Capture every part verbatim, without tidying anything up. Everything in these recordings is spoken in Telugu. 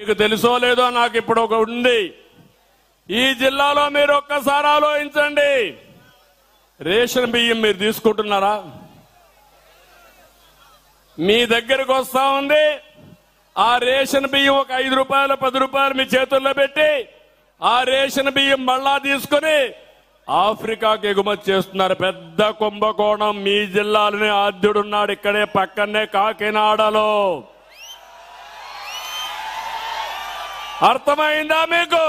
మీకు తెలుసో లేదో నాకు ఇప్పుడు ఒక ఉంది. ఈ జిల్లాలో మీరు ఒక్కసారి ఆలోచించండి, రేషన్ బియ్యం మీరు తీసుకుంటున్నారా? మీ దగ్గరకు వస్తా ఉంది ఆ రేషన్ బియ్యం ఒక ఐదు రూపాయలు పది రూపాయలు మీ చేతుల్లో పెట్టి ఆ రేషన్ బియ్యం మళ్ళా తీసుకుని ఆఫ్రికాకి ఎగుమతి చేస్తున్నారు. పెద్ద కుంభకోణం మీ జిల్లాలోనే ఆద్యుడున్నాడు, ఇక్కడే పక్కనే కాకినాడలో. అర్థమైందా మీకు?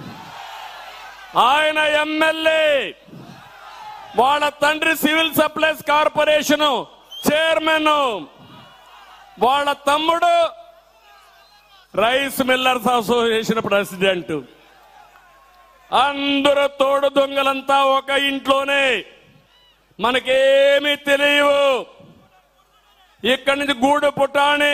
ఆయన ఎమ్మెల్యే, వాళ్ళ తండ్రి సివిల్ సప్లైస్ కార్పొరేషన్ చైర్మన్, వాళ్ళ తమ్ముడు రైస్ మిల్లర్స్ అసోసియేషన్ ప్రెసిడెంట్. అందరూ తోడు దొంగలంతా ఒక ఇంట్లోనే. మనకేమీ తెలియవు. ఇక్కడి నుంచి గూడు పుటాణి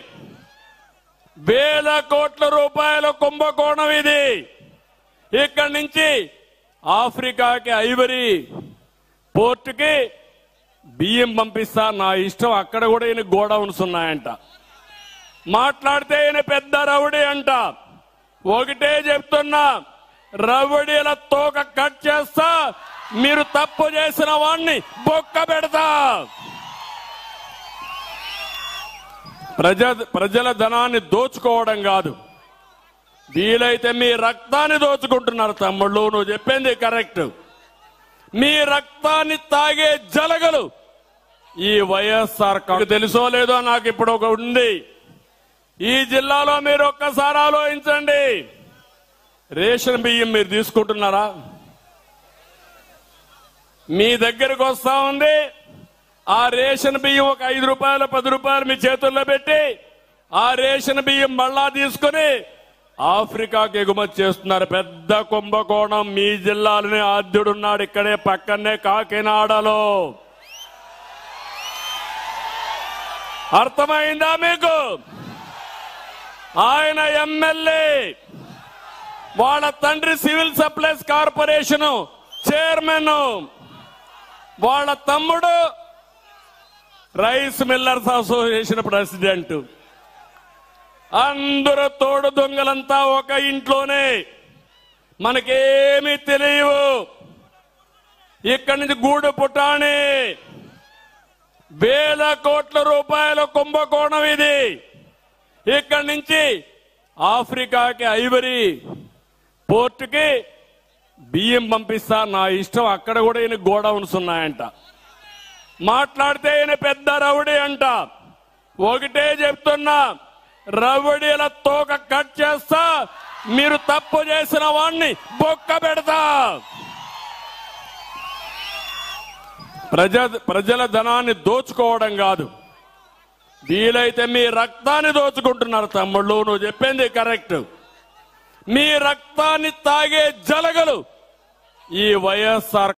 వేల కోట్ల రూపాయల కుంభకోణం ఇది. ఇక్కడి నుంచి ఆఫ్రికాకి ఐవరీ పోర్టుకి బియ్యం పంపిస్తా, నా ఇష్టం. అక్కడ కూడా ఈయన గోడౌన్స్ ఉన్నాయంట. మాట్లాడితే ఈయన పెద్ద రౌడీ అంట. ఒకటే చెప్తున్నా, రౌడీల తోక కట్ చేస్తా, మీరు తప్పు చేసిన వాణ్ణి బొక్క పెడతా. ప్రజ ప్రజల ధనాన్ని దోచుకోవడం కాదు, వీలైతే మీ రక్తాన్ని దోచుకుంటున్నారు. తమ్ముళ్ళు, నువ్వు చెప్పింది కరెక్ట్. మీ రక్తాన్ని తాగే జలగలు ఈ వైఎస్ఆర్ కాంగ్రెస్. తెలుసో లేదో నాకు ఇప్పుడు ఒక ఉంది. ఈ జిల్లాలో మీరు ఒక్కసారి ఆలోచించండి, రేషన్ బియ్యం మీరు తీసుకుంటున్నారా? మీ దగ్గరకు వస్తా ఉంది ఆ రేషన్ బియ్యం ఒక ఐదు రూపాయలు పది రూపాయలు మీ చేతుల్లో పెట్టి ఆ రేషన్ బియ్యం మళ్ళా తీసుకుని ఆఫ్రికాకి ఎగుమతి చేస్తున్నారు. పెద్ద కుంభకోణం మీ జిల్లాలోనే ఆద్యుడున్నాడు, ఇక్కడే పక్కనే కాకినాడలో. అర్థమైందా మీకు? ఆయన ఎమ్మెల్యే, వాళ్ళ తండ్రి సివిల్ సప్లైస్ కార్పొరేషన్ చైర్మన్, వాళ్ళ తమ్ముడు రైస్ మిల్లర్స్ అసోసియేషన్ ప్రెసిడెంట్. అందరూ తోడు దొంగలంతా ఒక ఇంట్లోనే. మనకేమీ తెలియవు. ఇక్కడి నుంచి గూడు పుటాణి వేల కోట్ల రూపాయల కుంభకోణం ఇది. ఇక్కడి నుంచి ఆఫ్రికాకి ఐవరీ పోర్టుకి బియ్యం పంపిస్తా, నా ఇష్టం. అక్కడ కూడా ఈయన గోడౌన్స్ ఉన్నాయంట. మాట్లాడితే ఈయన పెద్ద రౌడీ అంట. ఒకటే చెప్తున్నా, రౌడీల తోక కట్ చేస్తా, మీరు తప్పు చేసిన వాణ్ణి బొక్క పెడతా. ప్రజ ప్రజల ధనాన్ని దోచుకోవడం కాదు, వీలైతే మీ రక్తాన్ని దోచుకుంటున్నారు. తమ్ముళ్ళు, నువ్వు చెప్పింది కరెక్ట్. మీ రక్తాన్ని తాగే జలగలు ఈ వైఎస్ఆర్